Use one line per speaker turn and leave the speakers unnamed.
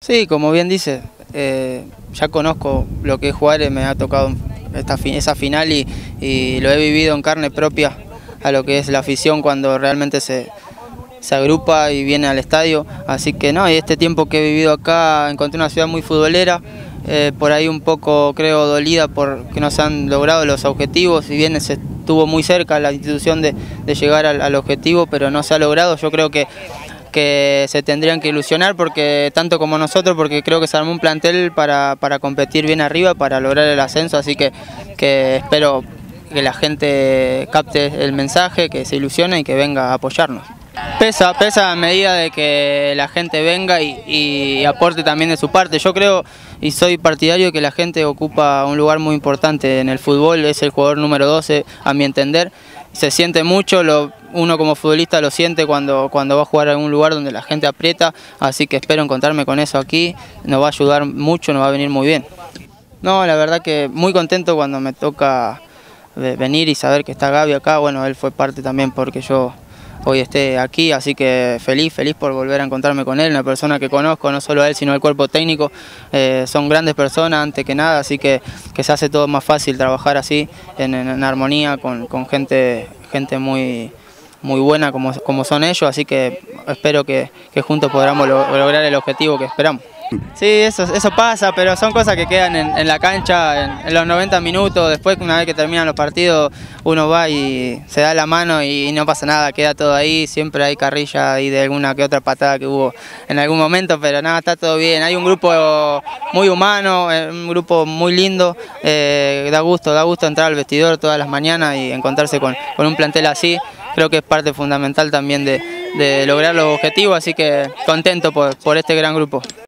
Sí, como bien dice, ya conozco lo que es jugar, me ha tocado esa final y lo he vivido en carne propia a lo que es la afición cuando realmente se agrupa y viene al estadio. Así que no, y este tiempo que he vivido acá encontré una ciudad muy futbolera, por ahí un poco creo dolida porque no se han logrado los objetivos, si bien se estuvo muy cerca la institución de llegar al objetivo, pero no se ha logrado. Yo creo que se tendrían que ilusionar, porque tanto como nosotros, porque creo que se armó un plantel para competir bien arriba, para lograr el ascenso, así que espero que la gente capte el mensaje, que se ilusione y que venga a apoyarnos. Pesa a medida de que la gente venga y aporte también de su parte. Yo creo y soy partidario de que la gente ocupa un lugar muy importante en el fútbol, es el jugador número 12 a mi entender. Se siente mucho, uno como futbolista lo siente cuando va a jugar a algún lugar donde la gente aprieta, así que espero encontrarme con eso aquí, nos va a ayudar mucho, nos va a venir muy bien. No, la verdad que muy contento cuando me toca venir y saber que está Gaby acá. Bueno, él fue parte también porque yo hoy esté aquí, así que feliz por volver a encontrarme con él, una persona que conozco, no solo a él sino al cuerpo técnico. Son grandes personas antes que nada, así que se hace todo más fácil trabajar así, en armonía, con gente muy buena como son ellos, así que espero que juntos podamos lograr el objetivo que esperamos. Sí, eso pasa, pero son cosas que quedan en la cancha, en los 90 minutos. Después, una vez que terminan los partidos, uno va y se da la mano y no pasa nada, queda todo ahí. Siempre hay carrilla y de alguna que otra patada que hubo en algún momento, pero nada, está todo bien. Hay un grupo muy humano, un grupo muy lindo. Da gusto entrar al vestidor todas las mañanas y encontrarse con un plantel así. Creo que es parte fundamental también de lograr los objetivos, así que contento por este gran grupo.